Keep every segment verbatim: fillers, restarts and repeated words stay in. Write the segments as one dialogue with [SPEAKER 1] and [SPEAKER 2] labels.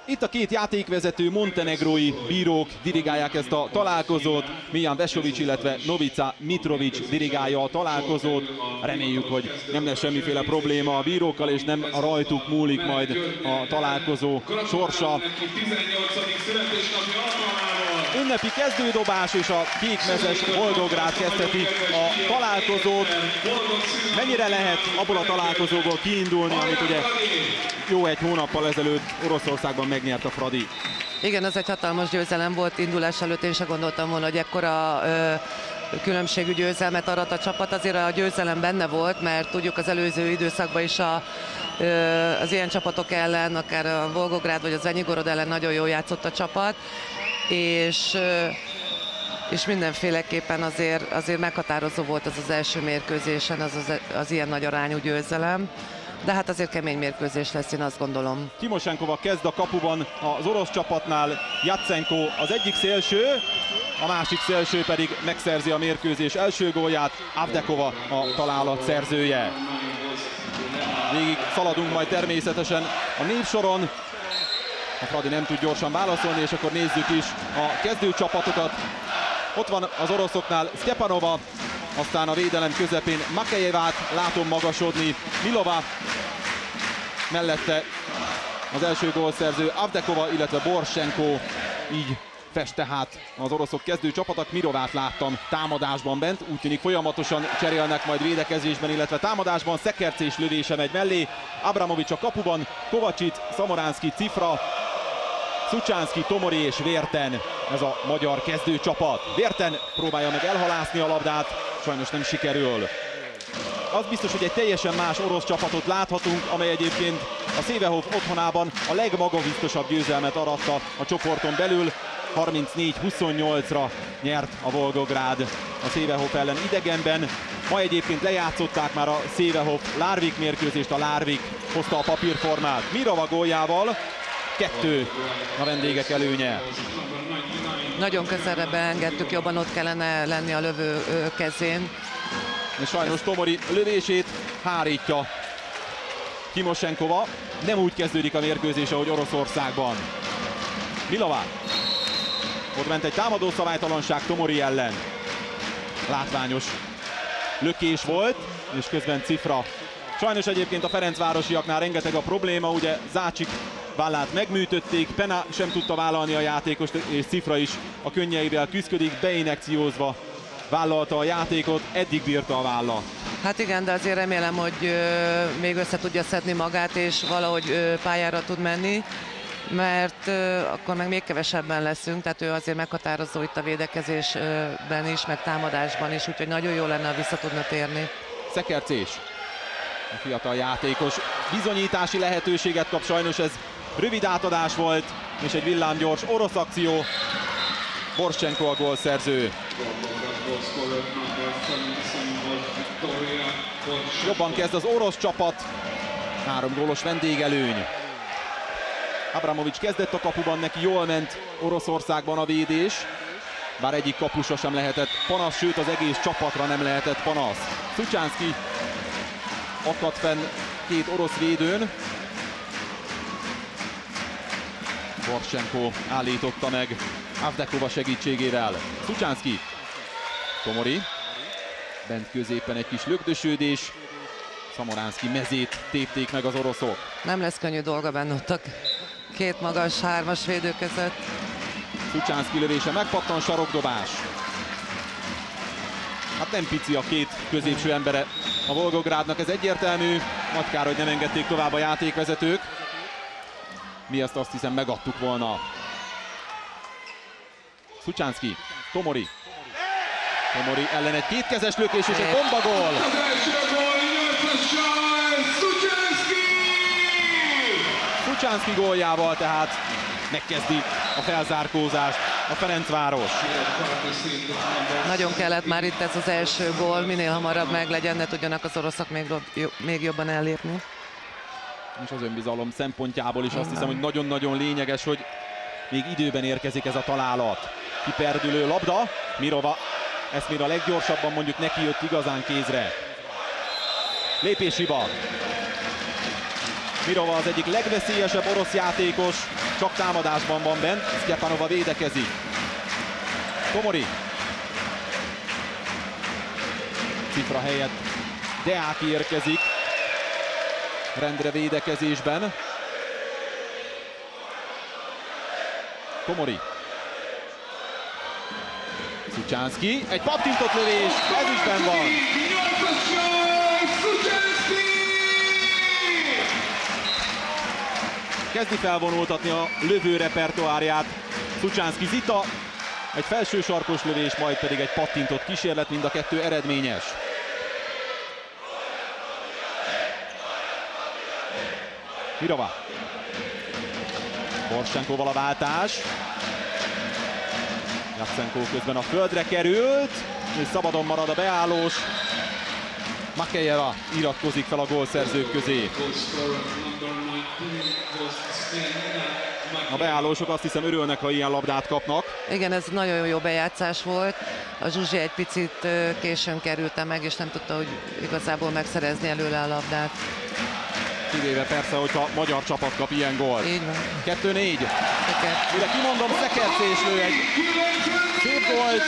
[SPEAKER 1] Itt a két játékvezető montenegrói bírók dirigálják ezt a találkozót. Mijan Vesović, illetve Novica Mitrović dirigálja a találkozót. Reméljük, hogy nem lesz semmiféle probléma a bírókkal, és nem rajtuk múlik majd a találkozó sorsa. Ünnepi kezdődobás, és a kékmezes Volgográd kezdheti a találkozót. Mennyire lehet abból a találkozóból kiindulni, amit ugye jó egy hónappal ezelőtt Oroszországban megnyert a Fradi?
[SPEAKER 2] Igen, ez egy hatalmas győzelem volt indulás előtt, én sem gondoltam volna, hogy ekkora ö, különbségű győzelmet arat a csapat. Azért a győzelem benne volt, mert tudjuk az előző időszakban is a, ö, az ilyen csapatok ellen, akár a Volgográd vagy az Zvenyigorod ellen nagyon jól játszott a csapat, és ö, és mindenféleképpen azért, azért meghatározó volt az az első mérkőzésen, az, az, az ilyen nagy arányú győzelem. De hát azért kemény mérkőzés lesz, én azt gondolom.
[SPEAKER 1] Timosenkova kezd a kapuban az orosz csapatnál, Jatsenko az egyik szélső, a másik szélső pedig megszerzi a mérkőzés első gólját, Avdekova a találat szerzője. Végig szaladunk majd természetesen a névsoron. A Fradi nem tud gyorsan válaszolni, és akkor nézzük is a kezdőcsapatokat. Ott van az oroszoknál Stepanova, aztán a védelem közepén Makejevát látom magasodni, Milova, mellette az első gólszerző Avdekova, illetve Borsenko, így fest tehát az oroszok kezdő csapatok. Mirovát láttam támadásban bent, úgy tűnik folyamatosan cserélnek majd védekezésben, illetve támadásban. Szekercés lövése megy mellé, Abramović a kapuban, Kovacsić, Szamoránszky, Cifra, Szucsánszky, Tomori és Vérten, ez a magyar kezdőcsapat. Vérten próbálja meg elhalászni a labdát, sajnos nem sikerül. Az biztos, hogy egy teljesen más orosz csapatot láthatunk, amely egyébként a Szévehov otthonában a legmagabiztosabb győzelmet aratta a csoporton belül. harmincnégy huszonnyolcra nyert a Volgográd a Szévehov ellen idegenben. Ma egyébként lejátszották már a Szévehov-Larvik mérkőzést, a Larvik hozta a papírformát. Mirova góljával kettő a vendégek előnye.
[SPEAKER 2] Nagyon közelre beengedtük, jobban ott kellene lenni a lövő kezén.
[SPEAKER 1] És sajnos Tomori lövését hárítja Timosenkova. Nem úgy kezdődik a mérkőzés, ahogy Oroszországban. Milova. Ott ment egy támadó szabálytalanság Tomori ellen. Látványos lökés volt, és közben Cifra. Sajnos egyébként a ferencvárosiaknál rengeteg a probléma, ugye Zácsik vállát megműtötték, Pena sem tudta vállalni a játékost, és Cifra is a könnyeivel küszködik, beinekciózva vállalta a játékot, eddig bírta a vállat.
[SPEAKER 2] Hát igen, de azért remélem, hogy ö, még össze tudja szedni magát, és valahogy ö, pályára tud menni, mert ö, akkor meg még kevesebben leszünk, tehát ő azért meghatározó itt a védekezésben is, meg támadásban is, úgyhogy nagyon jó lenne, ha vissza tudna térni.
[SPEAKER 1] Szekercés, a fiatal játékos bizonyítási lehetőséget kap, sajnos ez rövid átadás volt, és egy villámgyors orosz akció. Borsenko a gólszerző. Jobban kezd az orosz csapat, három gólos vendégelőny. Abramović kezdett a kapuban, neki jól ment Oroszországban a védés, bár egyik kapusra sem lehetett panasz, sőt az egész csapatra nem lehetett panasz. Szucsánszky akadt fenn két orosz védőn. Borsenko állította meg Avdekova segítségével. Szucsánszky, Tomori, bent középen egy kis lögdösődés. Szamoránszky mezét tépték meg az oroszok.
[SPEAKER 2] Nem lesz könnyű dolga benne ott a két magas hármas védő között.
[SPEAKER 1] Szucsánszky lövése megpattan, sarokdobás. Hát nem pici a két középső embere a Volgográdnak, ez egyértelmű. Nagy kár, hogy nem engedték tovább a játékvezetők. Mi ezt azt hiszem megadtuk volna. Szucsánszky, Tomori. Tomori ellen egy kétkezes lökés és egy bombagól. Szucsánszky góljával tehát megkezdi a felzárkózást a Ferencváros.
[SPEAKER 2] Nagyon kellett már itt ez az első gól, minél hamarabb meglegyen, ne tudjanak az oroszok még, még jobban ellépni.
[SPEAKER 1] És az önbizalom szempontjából is azt hiszem, hogy nagyon-nagyon lényeges, hogy még időben érkezik ez a találat. Kiperdülő labda, Mirova, ezt még a leggyorsabban mondjuk neki jött igazán kézre. Lépéshiba. Mirova az egyik legveszélyesebb orosz játékos, csak támadásban van bent, Sztyepanova védekezik. Komori. Cifra helyett Deáki érkezik rendre védekezésben. Komori. Szucsánszky, egy pattintott lövés, ez is benn van. Kezdi felvonultatni a lövő repertoárját Szucsánszky Zita. Egy felső sarkos lövés, majd pedig egy pattintott kísérlet, mind a kettő eredményes. Mirova. Borsenkoval a váltás. Jatsenko közben a földre került, és szabadon marad a beállós. Makejeva iratkozik fel a gólszerzők közé. A beállósok azt hiszem örülnek, ha ilyen labdát kapnak.
[SPEAKER 2] Igen, ez nagyon jó bejátszás volt. A Zsuzsi egy picit későn kerülte meg, és nem tudta, hogy igazából megszerezni előle a labdát.
[SPEAKER 1] Kivéve persze, hogyha magyar csapat kap ilyen gólt.
[SPEAKER 2] Így van.
[SPEAKER 1] kettő négy. Mire kimondom, Szekercés lő egy szép gólt.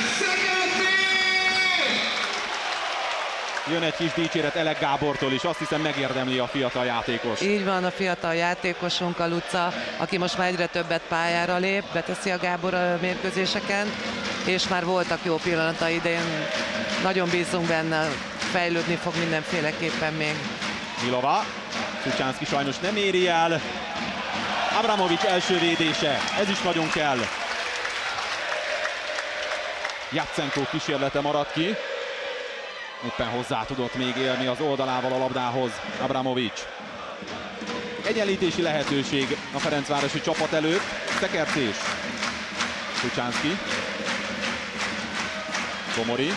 [SPEAKER 1] Jön egy kis dicséret Elek Gábortól is, azt hiszem megérdemli a fiatal játékos.
[SPEAKER 2] Így van, a fiatal játékosunk, a Luca, aki most már egyre többet pályára lép, beteszi a Gábor a mérkőzéseken, és már voltak jó pillanatai idején. Nagyon bízunk benne, fejlődni fog mindenféleképpen még.
[SPEAKER 1] Milova. Szucsánszky sajnos nem éri el. Abramovics első védése, ez is nagyon kell. Jatsenko kísérlete maradt ki. Éppen hozzá tudott még élni az oldalával a labdához Abramovics. Egyenlítési lehetőség a ferencvárosi csapat előtt. Szekercés. Szucsánszky. Komori.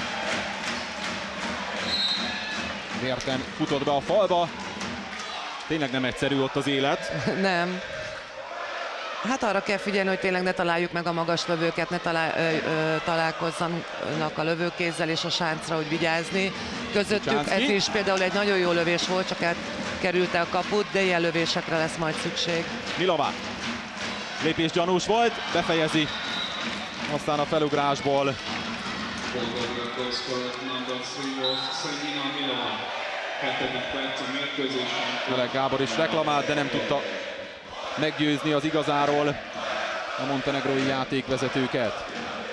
[SPEAKER 1] Vérten futott be a falba. Tényleg nem egyszerű ott az élet.
[SPEAKER 2] Nem. Hát arra kell figyelni, hogy tényleg ne találjuk meg a magas lövőket, ne talál, ö, ö, találkozzanak a lövőkézzel és a sáncra, hogy vigyázni. Közöttük
[SPEAKER 1] Szucsánszky.
[SPEAKER 2] ez is például egy nagyon jó lövés volt, csak elkerülte a kaput, de ilyen lövésekre lesz majd szükség.
[SPEAKER 1] Milova. Lépés gyanús volt, befejezi. Aztán a felugrásból. Elek Gábor is reklamált, de nem tudta meggyőzni az igazáról a montenegrói játékvezetőket.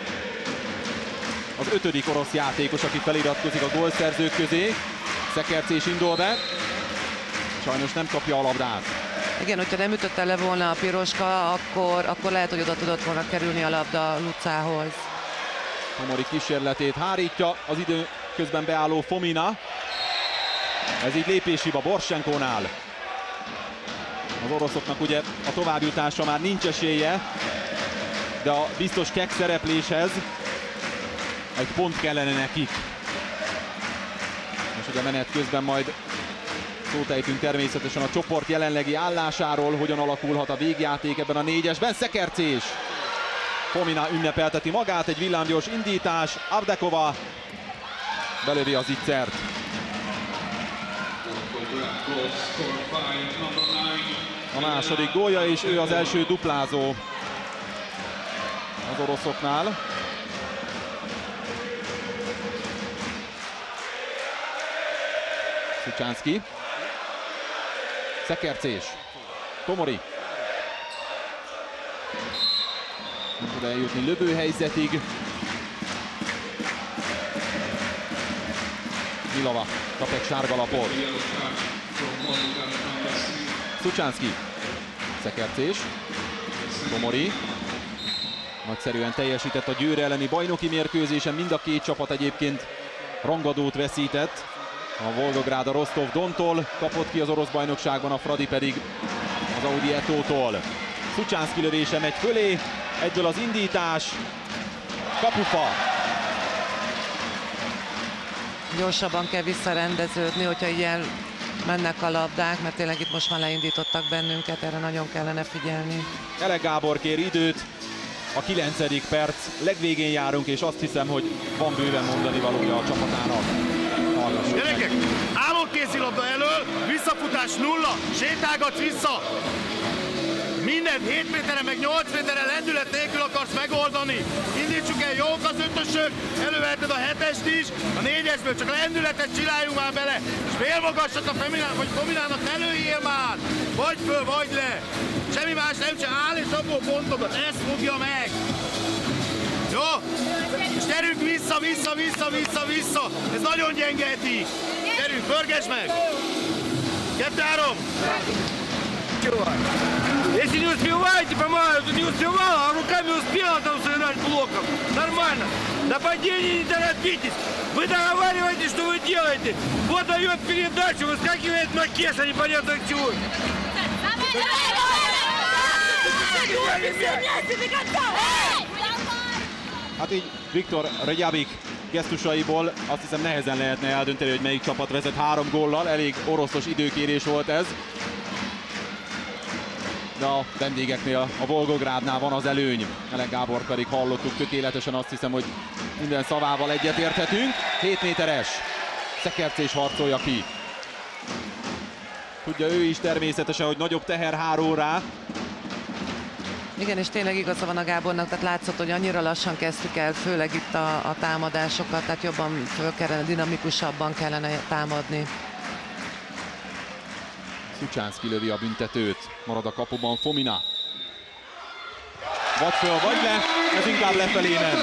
[SPEAKER 1] Az ötödik orosz játékos, aki feliratkozik a gólszerzők közé. Szekercés indul be. Sajnos nem kapja a labdát.
[SPEAKER 2] Igen, hogyha nem ütötte le volna a piroska, akkor, akkor lehet, hogy oda tudott volna kerülni a labda Lucához.
[SPEAKER 1] Komori kísérletét hárítja az idő közben beálló Fomina. Ez így lépéshiba Borsenkónál. Az oroszoknak ugye a továbbjutásra már nincs esélye, de a biztos kek szerepléshez egy pont kellene nekik. És ugye menet közben majd szót ejtünk természetesen a csoport jelenlegi állásáról, hogyan alakulhat a végjáték ebben a négyesben. Szekercés. Fomina ünnepelteti magát, egy villámgyors indítás. Avdekova belövi az ittszert. A második gólja, és ő az első duplázó az oroszoknál. Szucsánszky. Szekercés. Komori. Nem tud eljutni lövőhelyzetig. Milova kap egy sárgalapot. Szucsánszky. Szekercés. Komori. Nagyszerűen teljesített a Győr elleni bajnoki mérkőzésen. Mind a két csapat egyébként rangadót veszített. A Volgográd a Rostov Dontól kapott ki az orosz bajnokságban, a Fradi pedig az Audi Etótól. Szucsánszky lövése megy fölé, egyből az indítás, kapufa.
[SPEAKER 2] Gyorsabban kell visszarendeződni, hogyha ilyen mennek a labdák, mert tényleg itt most már leindítottak bennünket, erre nagyon kellene figyelni.
[SPEAKER 1] Elek Gábor kér időt, a kilencedik perc, legvégén járunk, és azt hiszem, hogy van bőven mondani valója a csapatának.
[SPEAKER 3] Gyerekek, állok Bal kézilabda elől, visszafutás nulla, sétálgatsz vissza. Minden hét méteren meg nyolc méteren lendület nélkül akarsz megoldani. Indítsuk el, jók az ötösök, előveheted a hetest is, a négyesből csak lendületet csináljunk már bele. És félmagasat a Feminán, vagy Fominának ne lőjél már! Vagy föl, vagy le! Semmi más nem csak áll és abból pontokat, ezt fogja meg! Jó? És gyerünk vissza, vissza, vissza, vissza, vissza! Ez nagyon gyenge Eti! Gyerünk, pörgesd meg! Kettő-három!
[SPEAKER 4] Если не успеваете, помогаю, тут не успевала, а руками успела там сыграть блоком. Нормально. Нападение не торопитесь. Вы договариваетесь, что вы делаете. Вот дает передачу, выскакивает Макеша, непонятно к чему.
[SPEAKER 1] Hát így Viktor Reykjavik gesztusaiból azt hiszem nehezen lehetne eldönteni, hogy melyik csapat vezet három góllal. Elég oroszos időkérés volt ez. De a vendégeknél, a Volgográdnál van az előny. Ellen Gábor pedig hallottuk tökéletesen, azt hiszem, hogy minden szavával egyetérthetünk. hét méteres. Szekercés harcolja ki. Tudja ő is természetesen, hogy nagyobb teher hárul rá.
[SPEAKER 2] Igen, és tényleg igaza van a Gábornak, tehát látszott, hogy annyira lassan kezdtük el, főleg itt a, a támadásokat, tehát jobban föl kellene, dinamikusabban kellene támadni.
[SPEAKER 1] Szucsánszky lövi a büntetőt, marad a kapuban Fomina. Vagy föl, vagy le, ez inkább lefelé ment.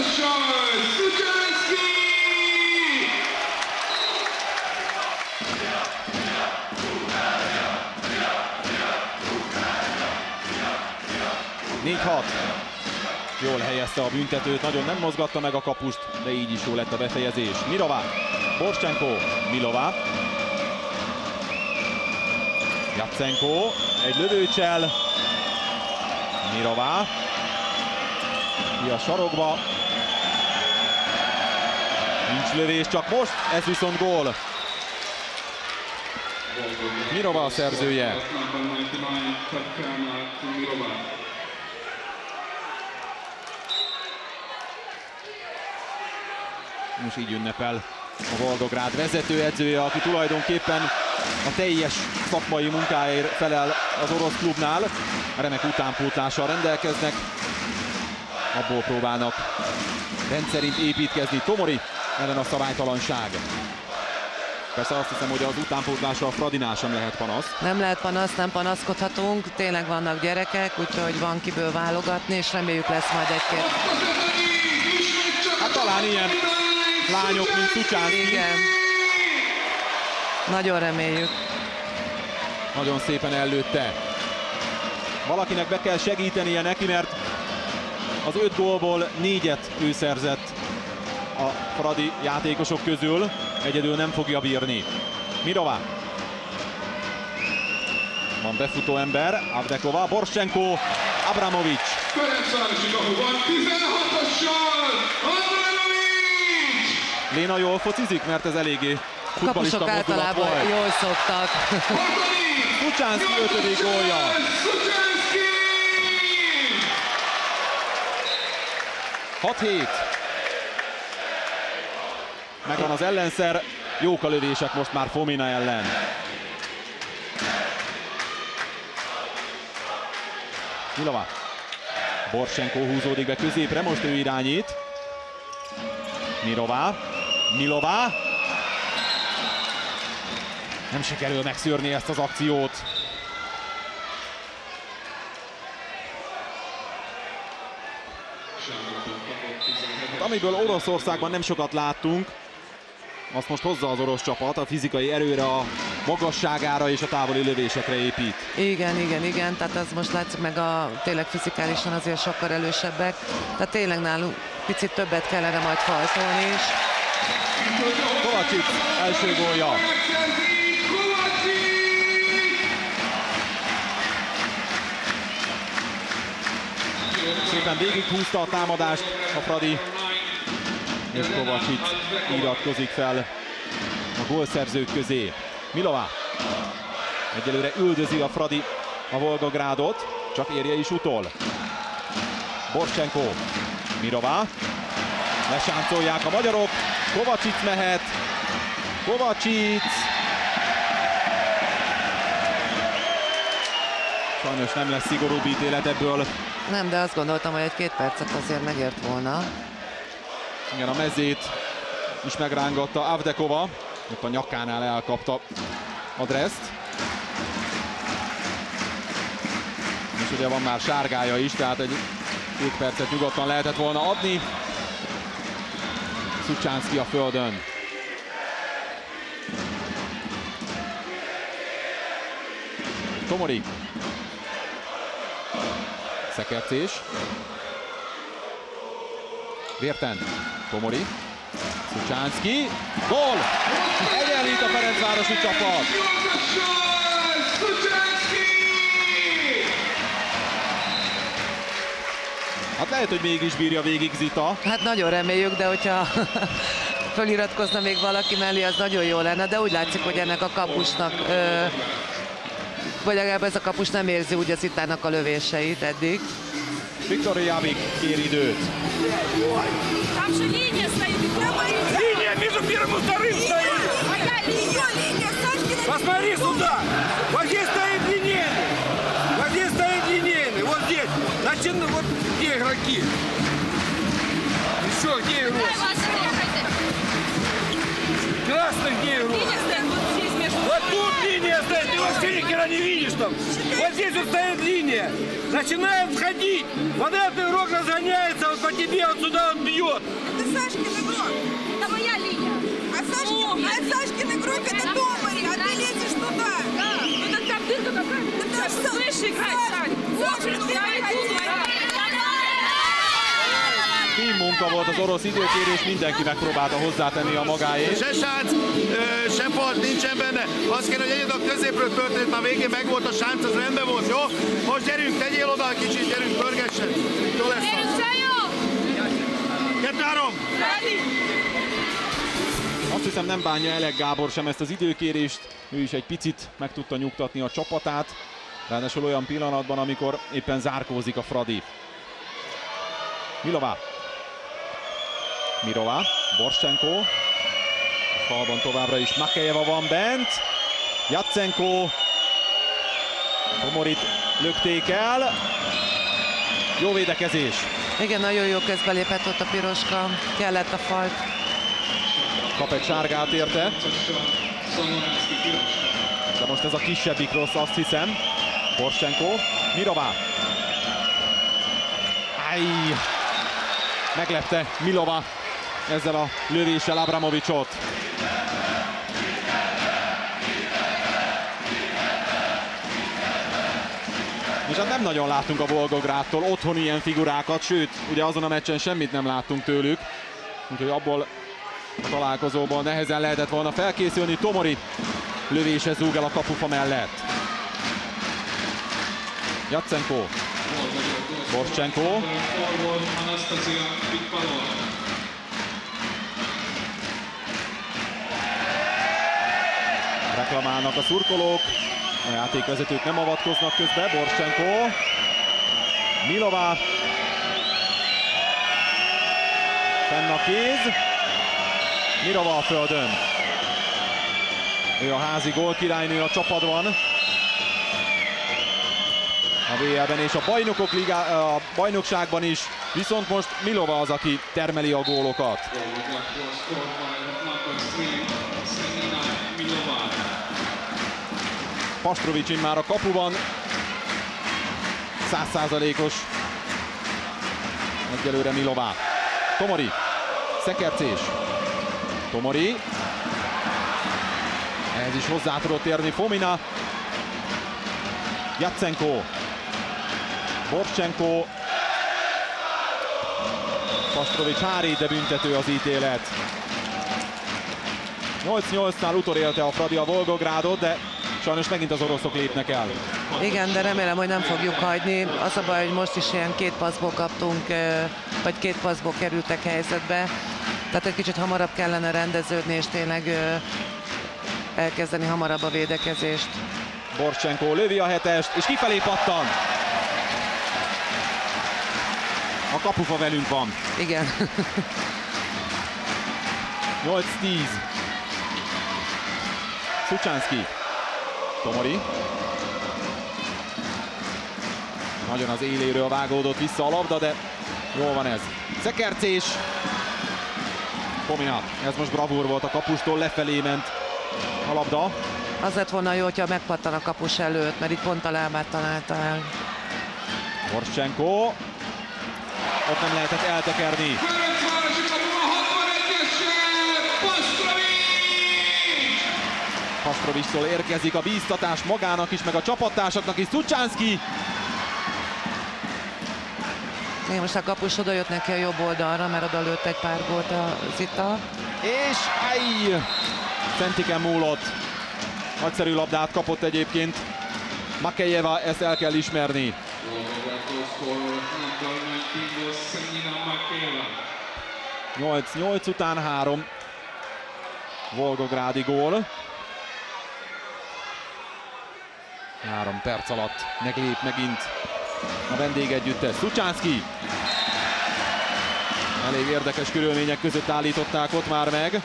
[SPEAKER 1] négy hat. Jól helyezte a büntetőt, nagyon nem mozgatta meg a kapust, de így is jó lett a befejezés. Mirova, Borcsenko, Milova. Jatsenko, egy lövőcsel. Mirova. Ki a sarokba. Nincs lövés, csak most, ez viszont gól. Mirova a szerzője. Most így ünnepel a Volgográd vezetőedzője, aki tulajdonképpen a teljes szakmai munkáért felel az orosz klubnál. Remek utánpótlással rendelkeznek. Abból próbálnak rendszerint építkezni. Tomori ellen a szabálytalanság. Persze azt hiszem, hogy az utánpótlással a Fradinál sem lehet panasz.
[SPEAKER 2] Nem lehet panasz, nem panaszkodhatunk. Tényleg vannak gyerekek, úgyhogy van kiből válogatni, és reméljük lesz majd egy-két.
[SPEAKER 1] Hát talán ilyen lányok, mint Szucsánszky.
[SPEAKER 2] Igen. Nagyon reméljük.
[SPEAKER 1] Nagyon szépen ellőtte. Valakinek be kell segítenie neki, mert az öt gólból négyet ő szerzett a fradi játékosok közül. Egyedül nem fogja bírni. Mirova. Van befutó ember. Avdekova, Borcsenko, Abramovic. Léna jól focizik, mert ez eléggé futballista
[SPEAKER 2] Kapusok
[SPEAKER 1] mozdulat
[SPEAKER 2] általában
[SPEAKER 1] volt.
[SPEAKER 2] jól szoktak.
[SPEAKER 1] Szucsánszky ötödik gólja. hat hét. Megvan az ellenszer. Jók a lövések most már Fomina ellen. Milova. Borcsenko húzódik be középre, most ő irányít. Mirova. Milova. Nem sikerül megszűrni ezt az akciót. Amiből Oroszországban nem sokat láttunk, azt most hozza az orosz csapat, a fizikai erőre, a magasságára és a távoli lövésekre épít.
[SPEAKER 2] Igen, igen, igen, tehát az most látszik meg a tényleg fizikálisan azért sokkal erősebbek. Tehát tényleg nálunk picit többet kellene majd faltolni is.
[SPEAKER 1] Kovacic első gólja. Szépen végighúzta a támadást a Fradi, és Kovacic iratkozik fel a gólszerzők közé. Milova. Egyelőre üldözi a Fradi a Volgográdot, csak érje is utol. Borcsenko. Mirova. Lesáncolják a magyarok. Kovacic mehet. Kovacic. Sajnos nem lesz szigorúbb ítélet ebből.
[SPEAKER 2] Nem, de azt gondoltam, hogy egy-két percet azért megért volna.
[SPEAKER 1] Igen, a mezét is megrángatta Avdekova. Ott a nyakánál elkapta Adreszt. És ugye van már sárgája is, tehát egy két percet nyugodtan lehetett volna adni. Szucsánszki a földön. Tomori. Szekercés. Vérten. Tomori. Szucsánszki. Gól! Egyenlít a ferencvárosi csapat. Hát lehet, hogy mégis bírja végig Zita.
[SPEAKER 2] Hát nagyon reméljük, de hogyha feliratkozna még valaki mellé, az nagyon jó lenne, de úgy látszik, hogy ennek a kapusnak, ö, vagy legalább ez a kapus nem érzi úgy az Zitának a lövéseit eddig.
[SPEAKER 1] Viktor Javik kér időt.
[SPEAKER 5] Там же линия стоит, и прямо линия.
[SPEAKER 4] Линия между первым и вторым стоит.
[SPEAKER 5] Моя линия, линия, Сашкина.
[SPEAKER 4] Посмотри сюда. Вот здесь стоит линейный. Вот здесь стоит линейный. Вот здесь. Значит, вот где игроки? Еще где
[SPEAKER 5] Дай
[SPEAKER 4] игрок?
[SPEAKER 5] вас ехайте.
[SPEAKER 4] Красный где игрок?
[SPEAKER 5] Линия стоит вот здесь между.
[SPEAKER 4] Вот тут линия стоит, ты вообще ни хера не видишь там. Вот здесь вот стоит линия. Начинает входить. Вот этот игрок разгоняется, вот по тебе вот сюда он бьет.
[SPEAKER 6] Это Сашкин игрок.
[SPEAKER 5] Это моя линия.
[SPEAKER 6] А Сашкин, а Сашкин игрок это Томари, а ты лезешь туда.
[SPEAKER 5] Да. Ну так там дырка какая?
[SPEAKER 6] Это
[SPEAKER 5] Сейчас
[SPEAKER 6] что?
[SPEAKER 5] выше играть, Сань. Вот же,
[SPEAKER 6] Сашкин,
[SPEAKER 5] я иду.
[SPEAKER 1] Team munka volt az orosz időkérés, mindenki megpróbálta hozzátenni a magáét.
[SPEAKER 3] Se sánc, ö, se falt nincsen benne. Azt kéne, hogy egyed a középről történt, már végén meg volt a sánc, az rendben volt, jó? Most gyerünk, tegyél oda kicsit, gyerünk, pörgessen. Jó lesz az. Kettő-három!
[SPEAKER 1] Azt hiszem, nem bánja Elek Gábor sem ezt az időkérést. Ő is egy picit meg tudta nyugtatni a csapatát. Ráadásul olyan pillanatban, amikor éppen zárkózik a Fradi. Milova. Mirova. Borcsenko. A falban továbbra is Makejeva van bent. Jatsenko. Tomorit lökték el. Jó védekezés.
[SPEAKER 2] Igen, nagyon jó közbelépett ott a piroska, kellett a falt.
[SPEAKER 1] Kap egy sárgát érte. De most ez a kisebbik rossz, azt hiszem. Borcsenko. Mirova. Áj! Meglepte Milova ezzel a lövéssel Abramovicsot. És hát nem nagyon láttunk a Volgográdtól otthon ilyen figurákat, sőt, ugye azon a meccsen semmit nem láttunk tőlük. Úgyhogy abból a találkozóból nehezen lehetett volna felkészülni. Tomori lövése zúg el a kapufa mellett. Jatsenko. Borcsenko. Reklamálnak a szurkolók. A játékvezetők nem avatkoznak közbe. Borcsenko. Milova. Fenn a kéz. Mirova a földön. Ő a házi gólkirálynő a csapatban. A vé el-ben és a, bajnokok ligá, a bajnokságban is, viszont most Milova az, aki termeli a gólokat. Pastrovics immár a kapuban, száz százalékos egyelőre Milova. Tomori, szekercés. Tomori. Ehhez is hozzá tudott érni Fomina. Jatsenko. Borcsenko. Pastrovics hárít, de büntető az ítélet. nyolc nyolcnál utorélte a Fradi a Volgográdot, de sajnos megint az oroszok lépnek el.
[SPEAKER 2] Igen, de remélem, hogy nem fogjuk hagyni. Az a baj, hogy most is ilyen két passzból kaptunk, vagy két passzból kerültek helyzetbe. Tehát egy kicsit hamarabb kellene rendeződni, és tényleg elkezdeni hamarabb a védekezést.
[SPEAKER 1] Borcsenko lövi a hetest, és kifelé pattan. A kapufa velünk van.
[SPEAKER 2] Igen.
[SPEAKER 1] nyolc tíz. Szucsánszki. Tomori. Nagyon az éléről vágódott vissza a labda, de jól van ez. Szekercés. Komina, ez most bravúr volt a kapustól, lefelé ment a labda.
[SPEAKER 2] Az lett volna jó, hogyha megpattan a kapus előtt, mert itt pont a lábát találta el.
[SPEAKER 1] Borcsenko. Ott nem lehetett eltekerni. Pastrovicstól érkezik a bíztatás magának is, meg a csapattársaknak is. Szucsánszky.
[SPEAKER 2] Még most a kapus oda jött neki a jobb oldalra, mert oda lőtt egy pár gólt a Zita.
[SPEAKER 1] És áj! Centiken múlott. Nagyszerű labdát kapott egyébként Makejeva, ezt el kell ismerni. nyolc nyolc után három volgográdi gól. Három perc alatt meglép megint a vendégegyüttes. Szucsánszky. Elég érdekes körülmények között állították ott már meg.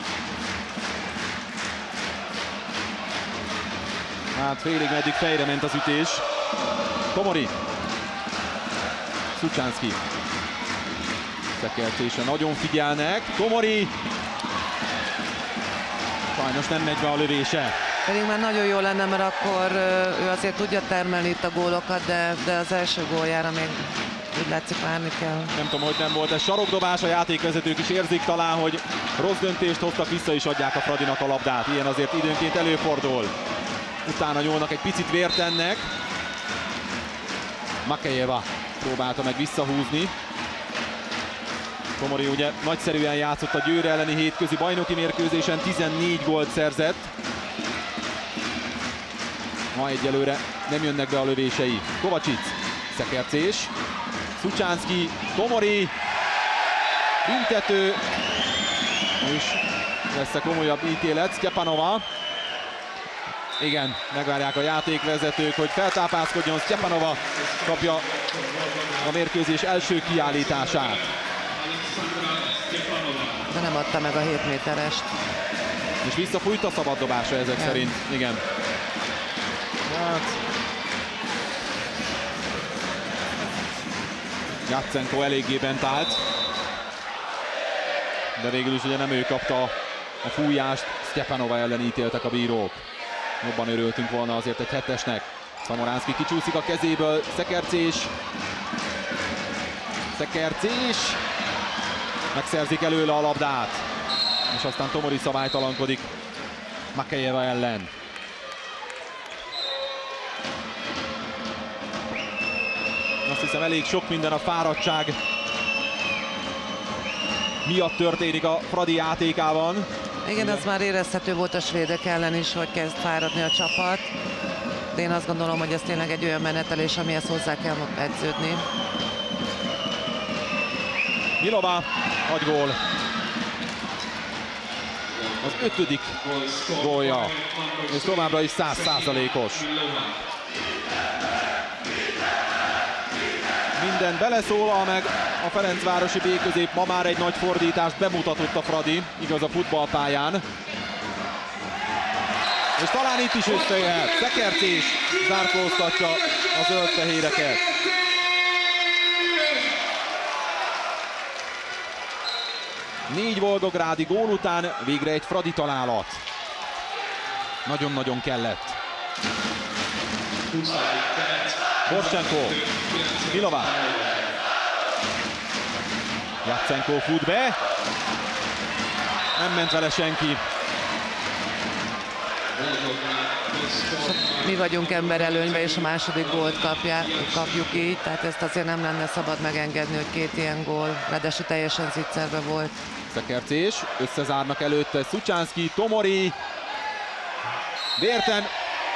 [SPEAKER 1] Hát félig meddig fejre ment az ütés. Tomori. Szucsánszky. Szekertése nagyon figyelnek. Tomori. Sajnos nem megy be a lövése.
[SPEAKER 2] Pedig már nagyon jó lenne, mert akkor ő azért tudja termelni itt a gólokat, de, de az első góljára még úgy látszik várni kell.
[SPEAKER 1] Nem tudom, hogy nem volt ez sarokdobás, a játékvezetők is érzik talán, hogy rossz döntést hoztak, vissza is adják a Fradinak a labdát. Ilyen azért időnként előfordul. Utána nyúlnak, egy picit vért ennek. Makejeva próbálta meg visszahúzni. Tomori ugye nagyszerűen játszott a Győr elleni hétközi bajnoki mérkőzésen, tizennégy gólt szerzett. Ma egyelőre nem jönnek be a lövései. Kovacic, szekercés. Szucsánszky, Tomori. Büntető. És lesz a komolyabb ítélet. Sztyepanova. Igen, megvárják a játékvezetők, hogy feltápászkodjon. Sztyepanova kapja a mérkőzés első kiállítását.
[SPEAKER 2] De nem adta meg a hét méterest.
[SPEAKER 1] És visszafújt a szabaddobásra ezek
[SPEAKER 2] ja.
[SPEAKER 1] szerint. Igen. Hát. Jatsenko eléggé bent állt. De végül is ugye nem ő kapta a fújást. Sztyepanova ellen ítéltek a bírók. Jobban örültünk volna azért egy hetesnek. Szamoránszky kicsúszik a kezéből. Szekercés. Szekercés. Megszerzik előle a labdát. És aztán Tomori szabálytalankodik Makejeva ellen. Azt hiszem elég sok minden a fáradtság miatt történik a Fradi játékában.
[SPEAKER 2] Igen, az már érezhető volt a svédek ellen is, hogy kezd fáradni a csapat. De én azt gondolom, hogy ez tényleg egy olyan menetelés, amihez hozzá kell edződni.
[SPEAKER 1] Milova, nagy gól. Az ötödik gólja. És továbbra is száz százalékos. Minden beleszólal meg a Ferencvárosi B-közép ma már egy nagy fordítást bemutatott a Fradi, igaz a futballpályán. És talán itt is összejöhet. Szekercés zárkóztatja a zöld-fehéreket. Négy volgográdi gól után végre egy Fradi találat. Nagyon-nagyon kellett. Borcsenko, Milova. Jatsenko fut be. Nem ment vele senki.
[SPEAKER 2] Mi vagyunk emberelőnyben, és a második gólt kapják, kapjuk így, tehát ezt azért nem lenne szabad megengedni, hogy két ilyen gól, ráadásul teljesen zicserbe volt.
[SPEAKER 1] Szekercés, összezárnak előtte Szucsánszky, Tomori. Vérten.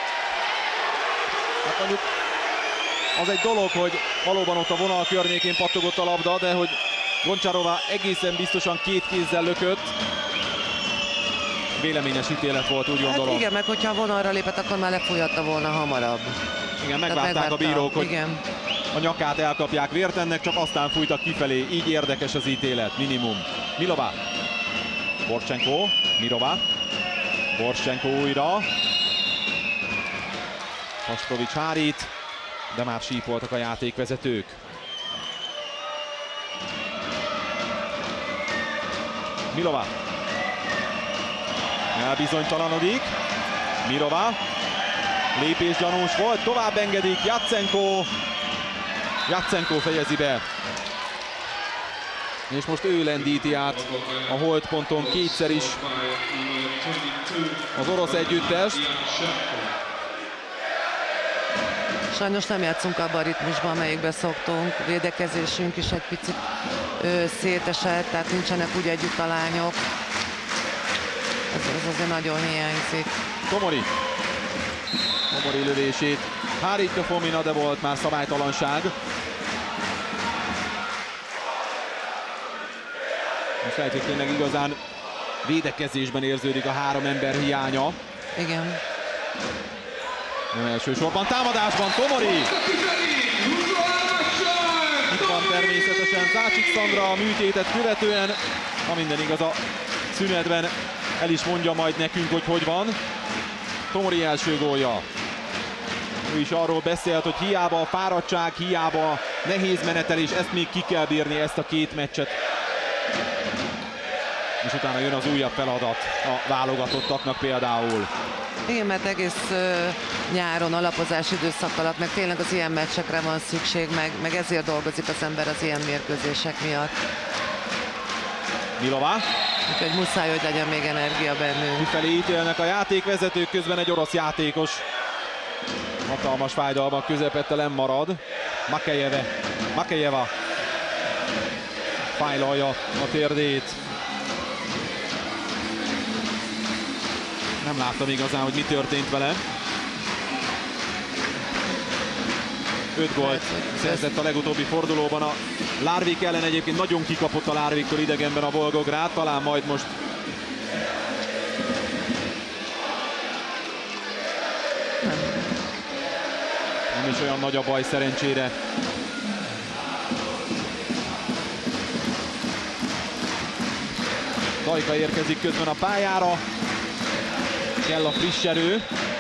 [SPEAKER 1] Hát mondjuk az egy dolog, hogy valóban ott a vonal környékén pattogott a labda, de hogy Goncsarova egészen biztosan két kézzel lökött. Véleményes ítélet volt, úgy gondolom.
[SPEAKER 2] Hát igen, meg hogyha a vonalra lépett, akkor már lefújhatta volna hamarabb.
[SPEAKER 1] Igen, megvárták a bírók, hogy
[SPEAKER 2] igen.
[SPEAKER 1] a nyakát elkapják Vértennek, csak aztán fújtak kifelé. Így érdekes az ítélet, minimum. Milova. Borcsenko, Mirova. Borcsenko újra. Pastrovics hárít. de már sípoltak a játékvezetők. Milova. Elbizonytalanodik. Milova. Lépés gyanús volt, tovább engedik, Jatsenko. Jatsenko fejezi be. És most ő lendíti át a holdponton kétszer is az orosz együttest.
[SPEAKER 2] Sajnos nem játszunk abban a ritmusban, amelyikben szoktunk. Védekezésünk is egy picit ö, szétesett, tehát nincsenek úgy együtt a lányok. Ez, ez azért nagyon hiányzik.
[SPEAKER 1] Tomori. Tomori lövését hárítja Fomina, de volt már szabálytalanság. Most lehet, hogy tényleg igazán védekezésben érződik a három ember hiánya.
[SPEAKER 2] Igen.
[SPEAKER 1] Nem elsősorban támadásban Tomori. Itt van természetesen Zácsik Szandra a műtétet követően. Ha minden igaz, a szünetben el is mondja majd nekünk, hogy hogy van. Tomori első gólja. Ő is arról beszélt, hogy hiába a fáradtság, hiába a nehéz menetelés, ezt még ki kell bírni, ezt a két meccset. És utána jön az újabb feladat a válogatottaknak például.
[SPEAKER 2] Igen, mert egész uh, nyáron, alapozás időszak alatt, meg tényleg az ilyen meccsekre van szükség, meg, meg ezért dolgozik az ember az ilyen mérkőzések miatt.
[SPEAKER 1] Milova.
[SPEAKER 2] Úgyhogy muszáj, hogy legyen még energia bennünk.
[SPEAKER 1] Kifelé ítélnek a játékvezetők, közben egy orosz játékos hatalmas fájdalmak közepette nem marad. Makejeve. Makejeva fájlalja a térdét. Nem láttam igazán, hogy mi történt vele. öt gólt szerzett a legutóbbi fordulóban a Larvik ellen, egyébként nagyon kikapott a Larviktól idegenben a Volgográd, talán majd most nem is olyan nagy a baj szerencsére. Dajka érkezik közben a pályára. Kell a friss erő.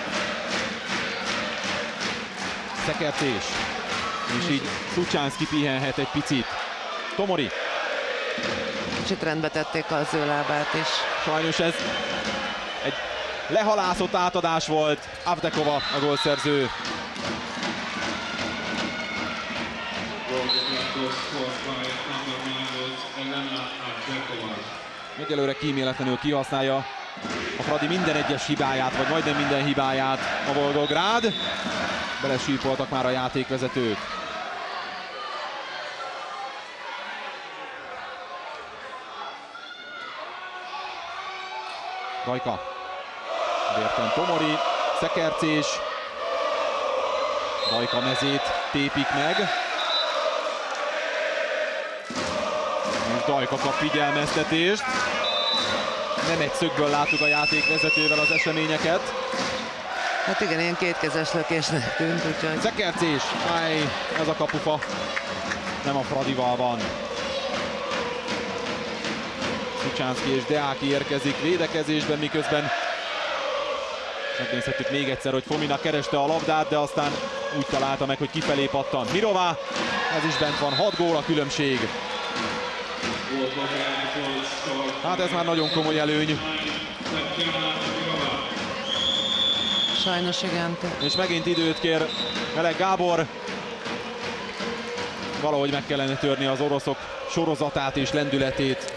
[SPEAKER 1] Szekertés. És így Szucsánszki pihenhet egy picit. Tomori.
[SPEAKER 2] Kicsit rendbe tették az ő lábát is.
[SPEAKER 1] Sajnos ez egy lehalászott átadás volt. Avdekova a gólszerző. Egyelőre kíméletlenül kihasználja a Fradi minden egyes hibáját, vagy majdnem minden hibáját a Volgográd. Belesípoltak már a játékvezetők. Dajka. Vérten Tomori. Szekercés. Dajka mezét tépik meg. És Dajka kap figyelmeztetést. Nem egy szögből láttuk a játékvezetővel az eseményeket.
[SPEAKER 2] Hát igen, ilyen kétkezes lökésnek tűnt, úgyhogy...
[SPEAKER 1] Szekercés, áj, ez a kapufa nem a Fradival van. Szucsánszki és Deáki érkezik védekezésben, miközben megnézhettük még egyszer, hogy Fomina kereste a labdát, de aztán úgy találta meg, hogy kifelé pattant Mirova. Ez is bent van, hat gól a különbség. Hát ez már nagyon komoly előny.
[SPEAKER 2] Sajnos igen.
[SPEAKER 1] És megint időt kér Meleg Gábor. Valahogy meg kellene törni az oroszok sorozatát és lendületét.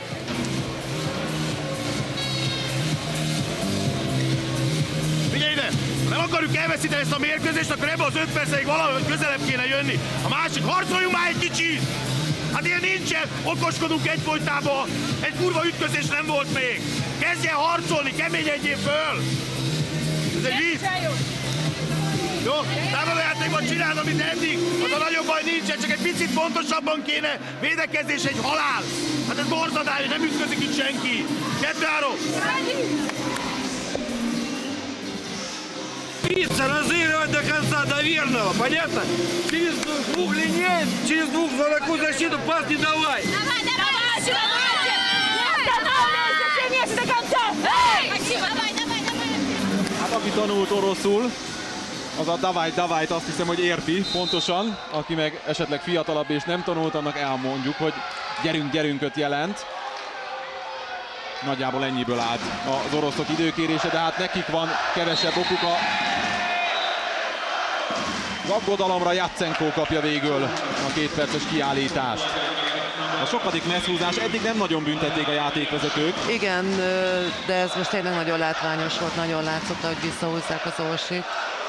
[SPEAKER 3] Figyelj ide! Ha nem akarjuk elveszíteni ezt a mérkőzést, akkor ebbe az öt percig valahogy közelebb kéne jönni. A másik, harcoljunk már egy kicsit! Hát ilyen nincsen, okoskodunk egyfolytában, egy kurva ütközés nem volt még. Kezdjen harcolni, keményedjél föl! Ez egy vicc! Jó, támadójátékban csináld, amit eddig, az a nagyobb baj nincsen, csak egy picit pontosabban kéne, védekezés egy halál. Hát ez borzadály, nem ütközik itt senki. Kettő-három!
[SPEAKER 4] Пицца разыгрывать до конца, до верного, понятно? Через двух линей, через двух за такую защиту пас не давай.
[SPEAKER 5] Давай, давай, давайте! Не останавливайся, сильнее до конца! Эй! Давай, давай, давай!
[SPEAKER 1] Hát aki tanult oroszul, Az a Davaj Davajt azt hiszem, hogy érti pontosan, aki meg esetleg fiatalabb és nem tanult, annak elmondjuk, hogy gyerünk, gyerünköt jelent. Nagyjából ennyiből állt az oroszok időkérése, de hát nekik van kevesebb okuk. A aggodalomra Jatsenko kapja végül a két perces kiállítást. A sokadik messzhúzás, eddig nem nagyon büntették a játékvezetők.
[SPEAKER 2] Igen, de ez most tényleg nagyon látványos volt, nagyon látszott, hogy visszahúzzák az Orsit.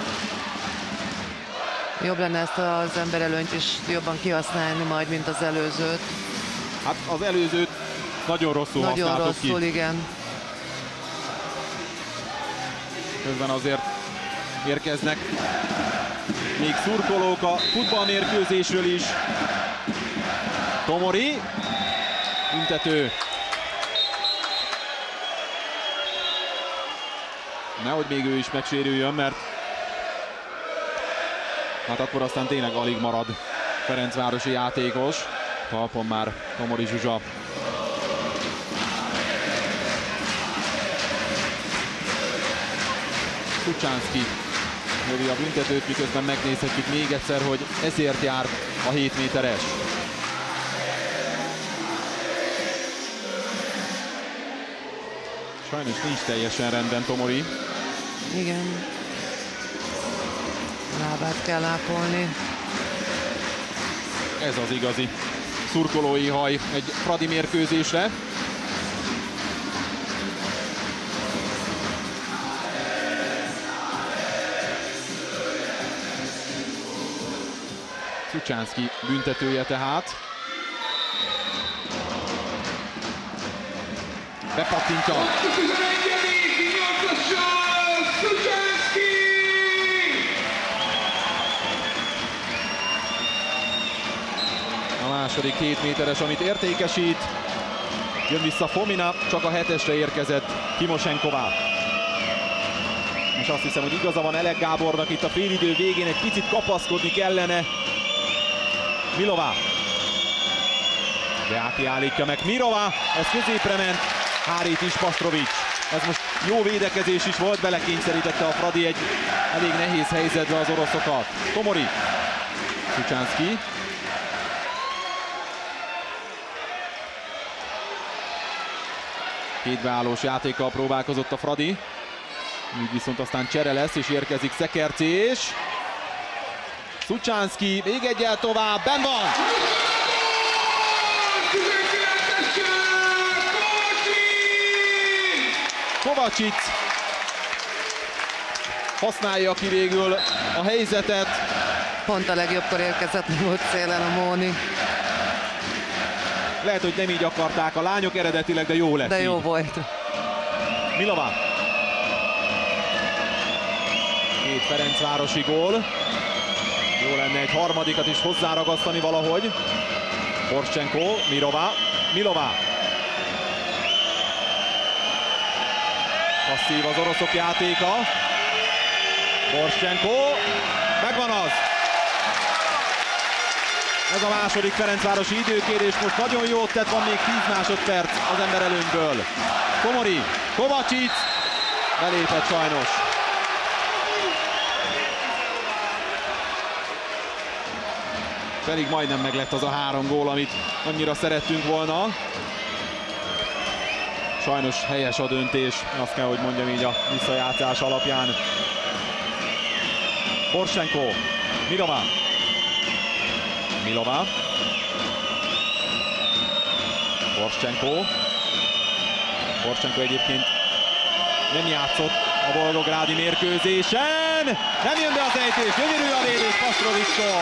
[SPEAKER 2] Jobb lenne ezt az emberelőnyt is jobban kihasználni majd, mint az előzőt.
[SPEAKER 1] Hát az előzőt nagyon rosszul
[SPEAKER 2] nagyon
[SPEAKER 1] használtuk
[SPEAKER 2] rosszul,
[SPEAKER 1] ki.
[SPEAKER 2] igen.
[SPEAKER 1] Közben azért érkeznek még szurkolók a futballmérkőzésről is. Tomori, büntető. Nehogy még ő is megsérüljön, mert hát akkor aztán tényleg alig marad ferencvárosi játékos. Talpon már Tomori Zsuzsa. Szucsánszky lövi a büntetőt, miközben megnézhetjük még egyszer, hogy ezért jár a hét méteres. Sajnos nincs teljesen rendben Tomori.
[SPEAKER 2] Igen. Lábát kell ápolni.
[SPEAKER 1] Ez az igazi szurkolói haj egy fradi mérkőzésre. Szucsánszky büntetője tehát. Bepattintja. A második hét méteres, amit értékesít. Jön vissza Fomina, csak a hetesre érkezett Timosenková. És azt hiszem, hogy igaza van Elek Gábornak, itt a félidő végén egy picit kapaszkodni kellene. Milová. Deáki állítja meg Mirová, ez középre ment, hárít is Pastrovics. Ez most jó védekezés is volt, belekényszerítette a Fradi egy elég nehéz helyzetbe az oroszokat. Tomori. Szucsánszky. Kétbeállós játékkal próbálkozott a Fradi. Így viszont aztán csere lesz, és érkezik Szekercés. Szucsánszky még egyel tovább, benn van! Kovacsic használja ki végül a helyzetet.
[SPEAKER 2] Pont a legjobbkor érkezett, nem volt szélen a Móni.
[SPEAKER 1] Lehet, hogy nem így akarták a lányok eredetileg, de jó lett.
[SPEAKER 2] De jó
[SPEAKER 1] így.
[SPEAKER 2] volt.
[SPEAKER 1] Milová. Két ferencvárosi gól. Jó lenne egy harmadikat is hozzáragasztani valahogy. Porcsenko, Mirová, Milová. Passzív az oroszok játéka. Porcsenko, megvan az. Ez a második ferencvárosi időkérés most nagyon jót tett, van még tíz másodperc az ember előnyből. Tomori, Kovacsic, belépett sajnos. Pedig majdnem meglett az a három gól, amit annyira szerettünk volna. Sajnos helyes a döntés, azt kell, hogy mondjam így a visszajátszás alapján. Porcsenko, Mirová. Milová. Porcsenko. Porcsenko egyébként nem játszott a volgográdi mérkőzésen. Nem jön be az ejtés, gyönyörű a védés Pastrovicstól.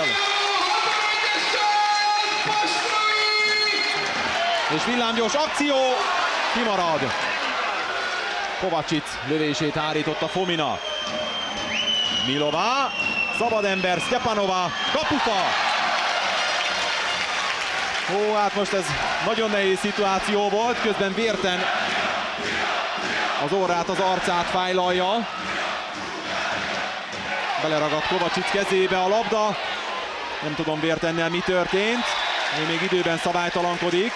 [SPEAKER 1] És villámgyors akció, kimarad. Kovacsic lövését hárította Fomina. Milová, szabad ember, Stepanova, kapufa. Ó, hát most ez nagyon nehéz szituáció volt, közben Vérten az orrát, az arcát fájlalja. Beleragadt Kovacsic kezébe a labda. Nem tudom Vértennel mi történt. Ő még időben szabálytalankodik.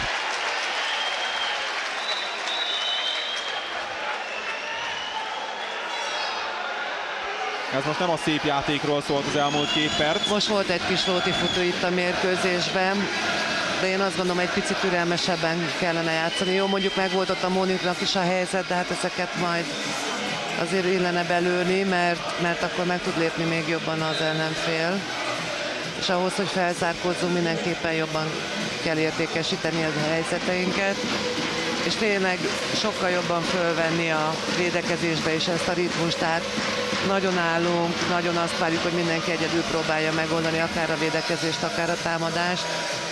[SPEAKER 1] Ez most nem a szép játékról szólt az elmúlt két perc.
[SPEAKER 2] Most volt egy kis lótifutó itt a mérkőzésben, de én azt gondolom, egy picit türelmesebben kellene játszani. Jó, mondjuk meg volt ott a Móniknak is a helyzet, de hát ezeket majd azért illene belőni, mert, mert akkor meg tud lépni még jobban az ellenfél. És ahhoz, hogy felzárkózzunk, mindenképpen jobban kell értékesíteni a helyzeteinket. És tényleg sokkal jobban fölvenni a védekezésbe is ezt a ritmust, tehát nagyon állunk, nagyon azt várjuk, hogy mindenki egyedül próbálja megoldani akár a védekezést, akár a támadást.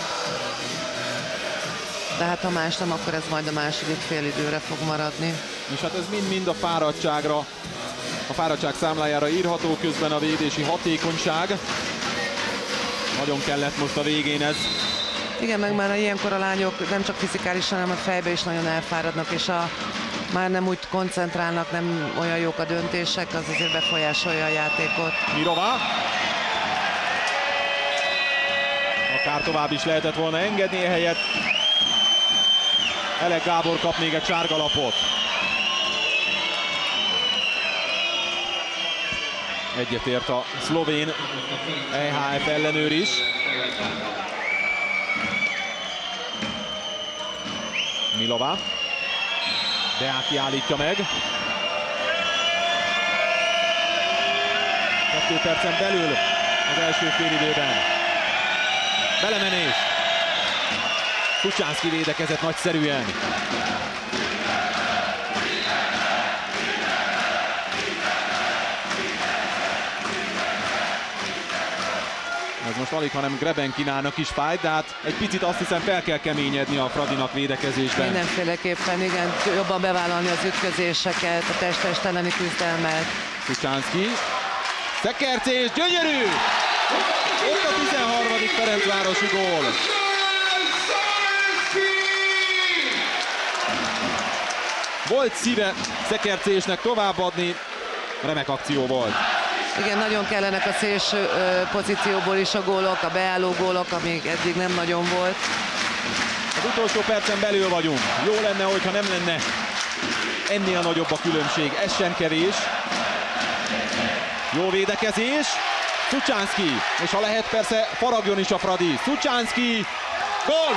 [SPEAKER 2] De hát ha más nem, akkor ez majd a második félidőre fog maradni.
[SPEAKER 1] És hát ez mind-mind a fáradtságra, a fáradtság számlájára írható, közben a védési hatékonyság. Nagyon kellett most a végén ez.
[SPEAKER 2] Igen, meg már ilyenkor a lányok nem csak fizikálisan, hanem a fejbe is nagyon elfáradnak, és a, már nem úgy koncentrálnak, nem olyan jók a döntések, az azért befolyásolja a játékot.
[SPEAKER 1] Mirova. Akár tovább is lehetett volna engedni, ehelyett Elek Gábor kap még egy sárgalapot. Egyetért a szlovén E H F ellenőr is. Milova. Deáki állítja meg. Kettő percen belül az első félidőben. Belemenés. Szucsánszky védekezett nagyszerűen. Ez most alig, hanem Grebenkinának is fájt, de hát egy picit azt hiszem fel kell keményedni a Fradinak védekezésben.
[SPEAKER 2] Mindenféleképpen, igen, jobban bevállalni az ütközéseket, a test-test elleni küzdelmet.
[SPEAKER 1] Szucsánszky. Szekercés, gyönyörű! Ott a tizenharmadik Ferencvárosi gól. Volt szíve Szekercésnek továbbadni, remek akció volt.
[SPEAKER 2] Igen, nagyon kellenek a szélső ö, pozícióból is a gólok, a beálló gólok, amíg eddig nem nagyon volt.
[SPEAKER 1] Az utolsó percen belül vagyunk. Jó lenne, hogyha nem lenne ennél nagyobb a különbség. Ez sem kevés. Jó védekezés. Szucsánszky. És ha lehet, persze faragjon is a Fradi. Szucsánszky. Gól!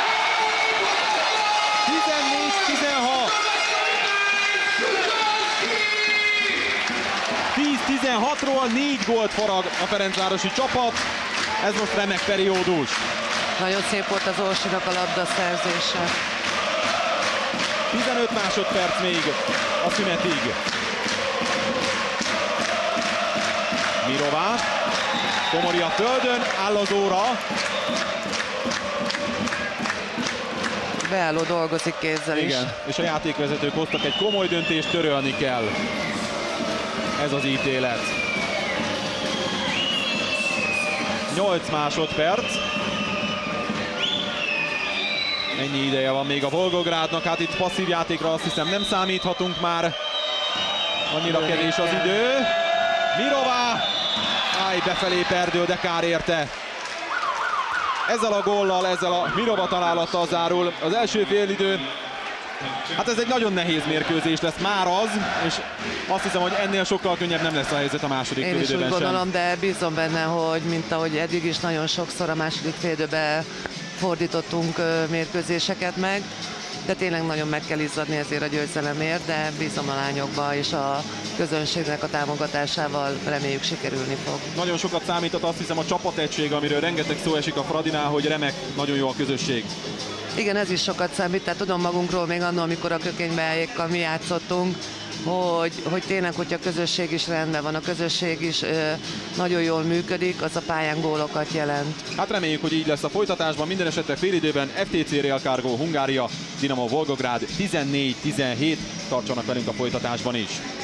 [SPEAKER 1] tizennégy tizenhat. tíz tizenhatról négy gólt farag a ferencvárosi csapat. Ez most remek periódus.
[SPEAKER 2] Nagyon szép volt az Orsinak a labdaszerzése.
[SPEAKER 1] tizenöt másodperc még a szünetig. Mirova. Komori a földön, áll az óra.
[SPEAKER 2] Beálló dolgozik kézzel is.
[SPEAKER 1] Igen, és a játékvezetők hoztak egy komoly döntést, törölni kell. Ez az ítélet. nyolc másodperc. Ennyi ideje van még a Volgográdnak, hát itt passzív játékra azt hiszem nem számíthatunk már. Annyira kevés az idő. Mirova! Áj, befelé perdül, de kár érte. Ezzel a góllal, ezzel a Mirova találattal zárul az első félidő. Hát ez egy nagyon nehéz mérkőzés lesz már az, és azt hiszem, hogy ennél sokkal könnyebb nem lesz a helyzet a második
[SPEAKER 2] Én is úgy
[SPEAKER 1] félidőben
[SPEAKER 2] gondolom,
[SPEAKER 1] sem.
[SPEAKER 2] de bízom benne, hogy mint ahogy eddig is nagyon sokszor a második félidőben fordítottunk mérkőzéseket meg, de tényleg nagyon meg kell izzadni ezért a győzelemért, de bízom a lányokba és a közönségnek a támogatásával reméljük sikerülni fog.
[SPEAKER 1] Nagyon sokat számított azt hiszem a csapategység, amiről rengeteg szó esik a Fradinál, hogy remek, nagyon jó a közösség.
[SPEAKER 2] Igen, ez is sokat számít, tehát tudom magunkról még annól, amikor a Kökénybeájékkal mi játszottunk, hogy, hogy tényleg, hogyha a közösség is rendben van, a közösség is ö, nagyon jól működik, az a pályán gólokat jelent.
[SPEAKER 1] Hát reméljük, hogy így lesz a folytatásban. Minden esetre félidőben ef té cé Real Cargo Hungária, Dinamo Volgográd tizennégy tizenhét. Tartsanak velünk a folytatásban is.